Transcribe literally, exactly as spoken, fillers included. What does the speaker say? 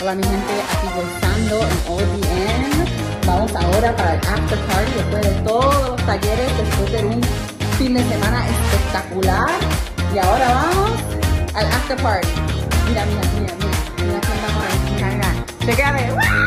toda mi gente aquí gozando en O D M. Vamos ahora para el after party después de todos los talleres, después de un fin de semana espectacular. Y ahora vamos al after party. Mira, mira, mira, mira, mira quién vamos a ver. Mira, mira. Chequéate.